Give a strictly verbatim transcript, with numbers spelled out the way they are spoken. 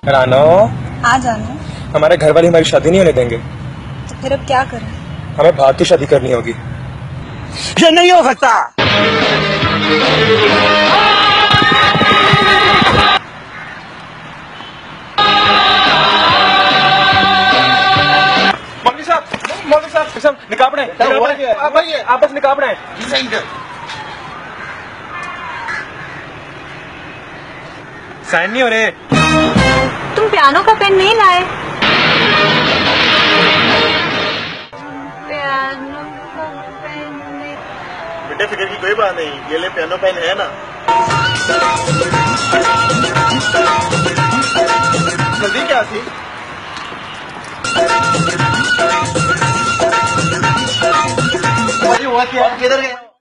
रानो। हाँ जानू। हमारे घर वाले हमारी शादी नहीं होने देंगे। तो फिर अब क्या करें? हमें बाहर की शादी करनी होगी। ये नहीं हो सकता। मौलवी साहब, मौलवी साहब, साहब निकाह पढ़ाएं। आप बस निकाह पढ़ाएं। साइन नहीं हो रहे। तुम पियानो का पेन नहीं लाए? पियानो का पेन नहीं। बेटे फिक्र की कोई बात नहीं, ये ले पियानो पेन है ना। जल्दी क्या थी? हुआ क्या? किधर